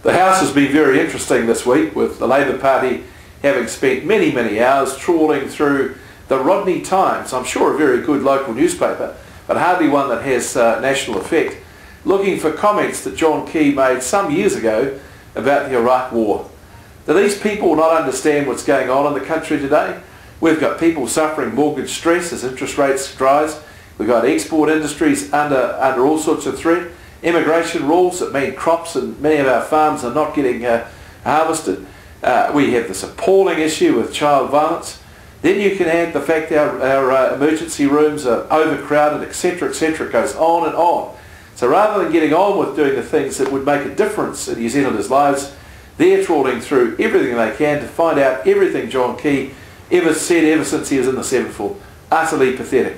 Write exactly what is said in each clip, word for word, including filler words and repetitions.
The House has been very interesting this week, with the Labour Party having spent many, many hours trawling through the Rodney Times, I'm sure a very good local newspaper, but hardly one that has uh, national effect, looking for comments that John Key made some years ago about the Iraq War. Do these people not understand what's going on in the country today? We've got people suffering mortgage stress as interest rates rise. We've got export industries under, under all sorts of threat. Immigration rules that mean crops and many of our farms are not getting uh, harvested. Uh, we have this appalling issue with child violence. Then you can add the fact our, our uh, emergency rooms are overcrowded, et cetera, et cetera. It goes on and on. So rather than getting on with doing the things that would make a difference in New Zealanders' lives, they're trawling through everything they can to find out everything John Key ever said ever since he was in the sevenfold. Utterly pathetic.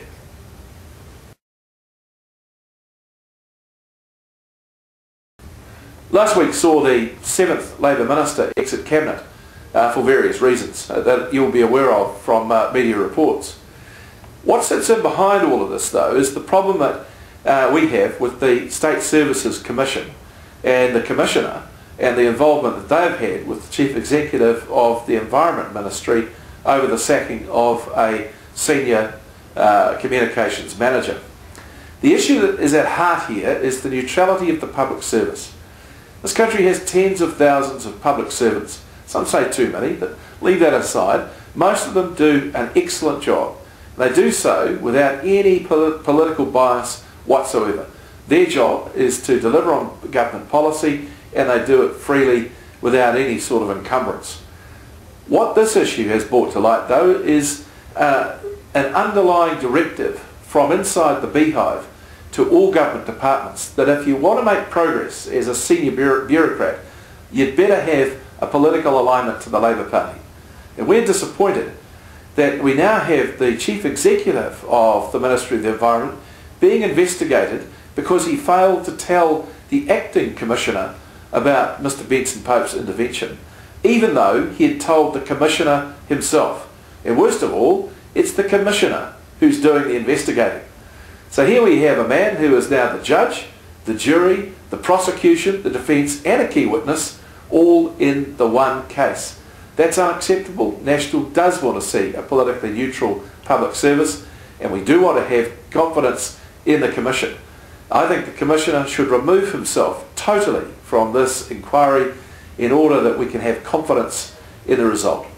Last week saw the seventh Labour Minister exit Cabinet uh, for various reasons uh, that you'll be aware of from uh, media reports. What sits in behind all of this, though, is the problem that uh, we have with the State Services Commission and the Commissioner and the involvement that they've had with the Chief Executive of the Environment Ministry over the sacking of a senior uh, communications manager. The issue that is at heart here is the neutrality of the public service. This country has tens of thousands of public servants. Some say too many, but leave that aside. Most of them do an excellent job. They do so without any pol- political bias whatsoever. Their job is to deliver on government policy, and they do it freely without any sort of encumbrance. What this issue has brought to light, though, is uh, an underlying directive from inside the beehive to all government departments that if you want to make progress as a senior bureaucrat, you'd better have a political alignment to the Labour Party. And we're disappointed that we now have the Chief Executive of the Ministry of the Environment being investigated because he failed to tell the Acting Commissioner about Mister Benson Pope's intervention, even though he had told the Commissioner himself. And worst of all, it's the Commissioner who's doing the investigating. So here we have a man who is now the judge, the jury, the prosecution, the defence and a key witness, all in the one case. That's unacceptable. National does want to see a politically neutral public service, and we do want to have confidence in the Commission. I think the Commissioner should remove himself totally from this inquiry in order that we can have confidence in the result.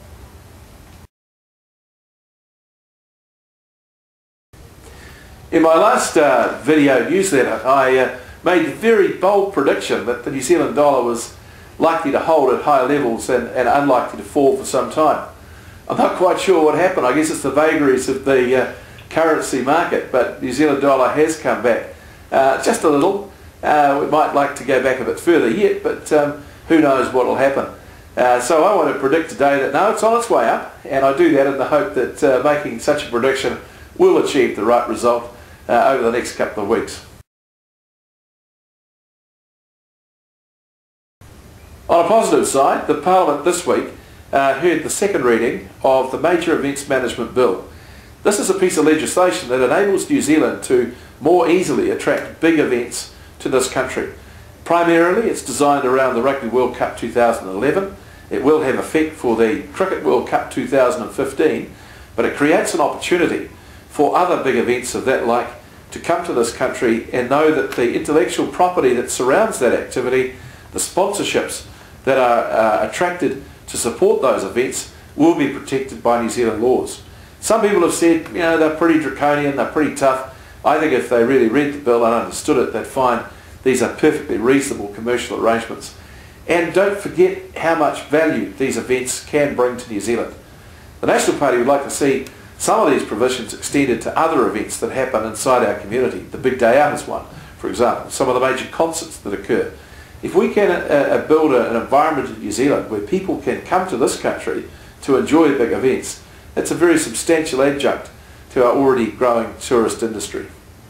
In my last uh, video newsletter, I uh, made the very bold prediction that the New Zealand dollar was likely to hold at high levels and, and unlikely to fall for some time. I'm not quite sure what happened. I guess it's the vagaries of the uh, currency market, but New Zealand dollar has come back uh, just a little. Uh, we might like to go back a bit further yet, but um, who knows what will happen. Uh, so I want to predict today that no, it's on its way up, and I do that in the hope that uh, making such a prediction will achieve the right result Uh, over the next couple of weeks. On a positive side, the Parliament this week uh, heard the second reading of the Major Events Management Bill. This is a piece of legislation that enables New Zealand to more easily attract big events to this country. Primarily, it's designed around the Rugby World Cup two thousand eleven. It will have effect for the Cricket World Cup two thousand fifteen, but it creates an opportunity for other big events of that like to come to this country and know that the intellectual property that surrounds that activity, the sponsorships that are uh, attracted to support those events, will be protected by New Zealand laws. Some people have said, you know, they're pretty draconian, they're pretty tough. I think if they really read the bill and understood it, they'd find these are perfectly reasonable commercial arrangements. And don't forget how much value these events can bring to New Zealand. The National Party would like to see some of these provisions extended to other events that happen inside our community. The Big Day Out is one, for example, some of the major concerts that occur. If we can uh, uh, build a, an environment in New Zealand where people can come to this country to enjoy big events, that's a very substantial adjunct to our already growing tourist industry.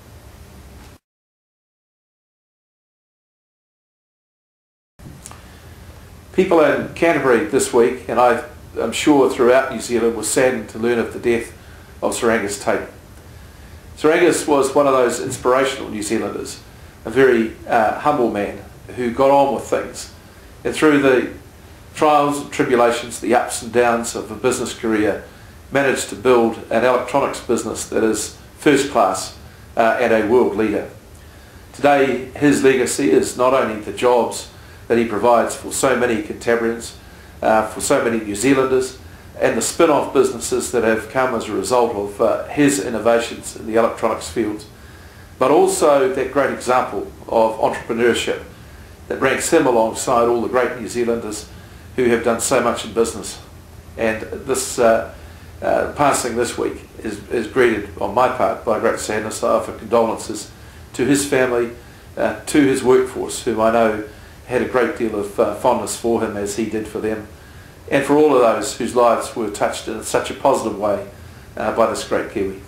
People in Canterbury this week, and I, I'm sure throughout New Zealand, were saddened to learn of the death of Sir Angus Tate. Sir Angus was one of those inspirational New Zealanders, a very uh, humble man who got on with things. and through the trials and tribulations, the ups and downs of a business career, managed to build an electronics business that is first class uh, and a world leader. Today, his legacy is not only the jobs that he provides for so many Cantabrians, uh, for so many New Zealanders, and the spin-off businesses that have come as a result of uh, his innovations in the electronics field, but also that great example of entrepreneurship that ranks him alongside all the great New Zealanders who have done so much in business. And this uh, uh, passing this week is, is greeted on my part by great sadness. I offer condolences to his family, uh, to his workforce, whom I know had a great deal of uh, fondness for him as he did for them, and for all of those whose lives were touched in such a positive way uh, by this great Kiwi.